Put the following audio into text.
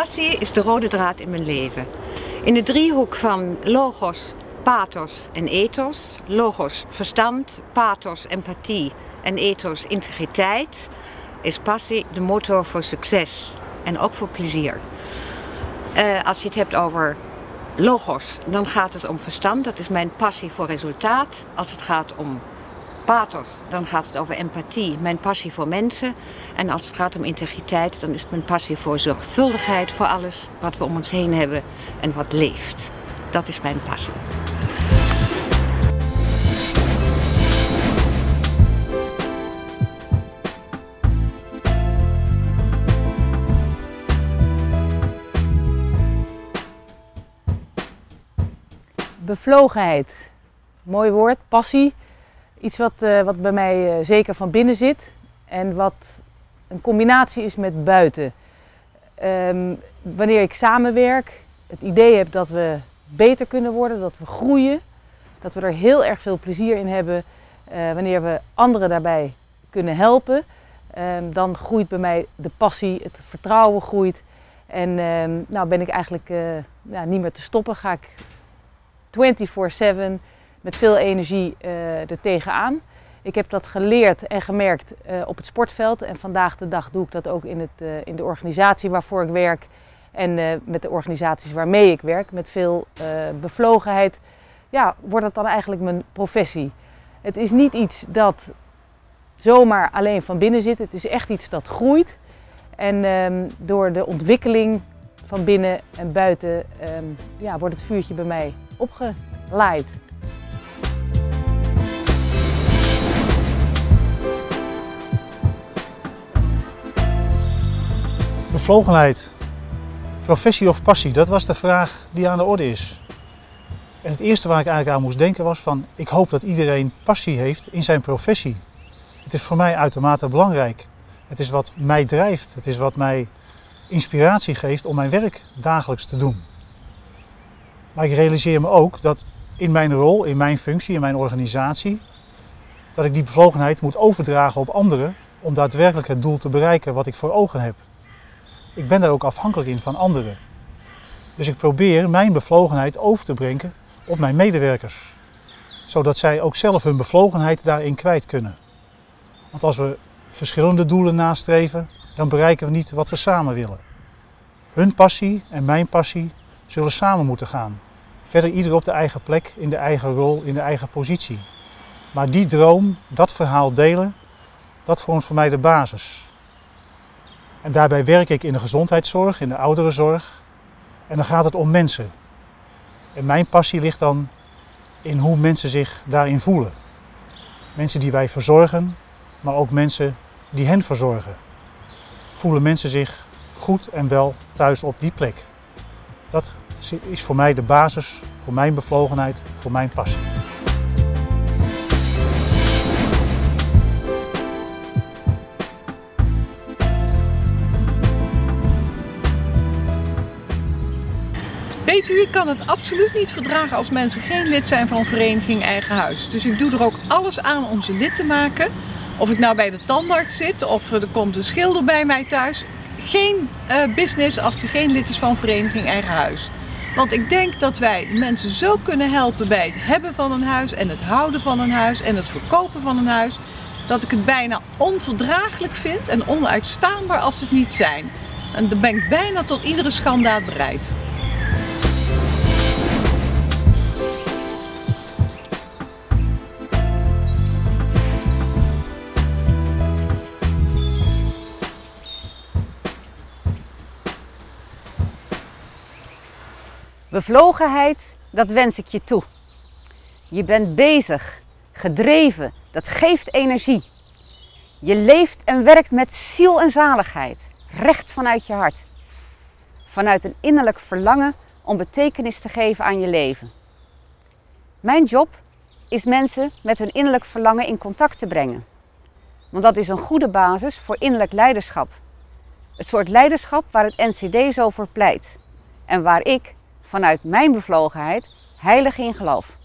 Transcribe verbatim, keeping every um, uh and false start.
Passie is de rode draad in mijn leven. In de driehoek van logos, pathos en ethos. Logos verstand, pathos empathie en ethos integriteit. Is passie de motor voor succes en ook voor plezier. Uh, als je het hebt over logos, dan gaat het om verstand. Dat is mijn passie voor resultaat. Als het gaat om pathos, dan gaat het over empathie, mijn passie voor mensen. En als het gaat om integriteit, dan is het mijn passie voor zorgvuldigheid, voor alles wat we om ons heen hebben en wat leeft. Dat is mijn passie. Bevlogenheid, mooi woord, passie. Iets wat, uh, wat bij mij uh, zeker van binnen zit en wat een combinatie is met buiten. Um, wanneer ik samenwerk, het idee heb dat we beter kunnen worden, dat we groeien, dat we er heel erg veel plezier in hebben, uh, wanneer we anderen daarbij kunnen helpen, um, dan groeit bij mij de passie, het vertrouwen groeit en um, nou ben ik eigenlijk uh, nou, niet meer te stoppen, ga ik vierentwintig zeven met veel energie uh, er tegenaan. Ik heb dat geleerd en gemerkt uh, op het sportveld en vandaag de dag doe ik dat ook in, het, uh, in de organisatie waarvoor ik werk en uh, met de organisaties waarmee ik werk. Met veel uh, bevlogenheid ja, wordt dat dan eigenlijk mijn professie. Het is niet iets dat zomaar alleen van binnen zit, het is echt iets dat groeit. En um, door de ontwikkeling van binnen en buiten um, ja, wordt het vuurtje bij mij opgelaaid. Bevlogenheid, professie of passie, dat was de vraag die aan de orde is. En het eerste waar ik eigenlijk aan moest denken was van, ik hoop dat iedereen passie heeft in zijn professie. Het is voor mij uitermate belangrijk. Het is wat mij drijft, het is wat mij inspiratie geeft om mijn werk dagelijks te doen. Maar ik realiseer me ook dat in mijn rol, in mijn functie, in mijn organisatie, dat ik die bevlogenheid moet overdragen op anderen om daadwerkelijk het doel te bereiken wat ik voor ogen heb. Ik ben daar ook afhankelijk in van anderen. Dus ik probeer mijn bevlogenheid over te brengen op mijn medewerkers. Zodat zij ook zelf hun bevlogenheid daarin kwijt kunnen. Want als we verschillende doelen nastreven, dan bereiken we niet wat we samen willen. Hun passie en mijn passie zullen samen moeten gaan. Verder ieder op de eigen plek, in de eigen rol, in de eigen positie. Maar die droom, dat verhaal delen, dat vormt voor mij de basis. En daarbij werk ik in de gezondheidszorg, in de ouderenzorg. En dan gaat het om mensen. En mijn passie ligt dan in hoe mensen zich daarin voelen. Mensen die wij verzorgen, maar ook mensen die hen verzorgen. Voelen mensen zich goed en wel thuis op die plek. Dat is voor mij de basis, voor mijn bevlogenheid, voor mijn passie. Weet u, ik kan het absoluut niet verdragen als mensen geen lid zijn van Vereniging Eigen Huis. Dus ik doe er ook alles aan om ze lid te maken. Of ik nou bij de tandarts zit of er komt een schilder bij mij thuis. Geen uh, business als er geen lid is van Vereniging Eigen Huis. Want ik denk dat wij mensen zo kunnen helpen bij het hebben van een huis en het houden van een huis en het verkopen van een huis. Dat ik het bijna onverdraaglijk vind en onuitstaanbaar als het niet zijn. En dan ben ik bijna tot iedere schanddaad bereid. Bevlogenheid, dat wens ik je toe. Je bent bezig, gedreven, dat geeft energie. Je leeft en werkt met ziel en zaligheid, recht vanuit je hart. Vanuit een innerlijk verlangen om betekenis te geven aan je leven. Mijn job is mensen met hun innerlijk verlangen in contact te brengen. Want dat is een goede basis voor innerlijk leiderschap. Het soort leiderschap waar het N C D zo voor pleit. En waar ik vanuit mijn bevlogenheid heilig in geloof.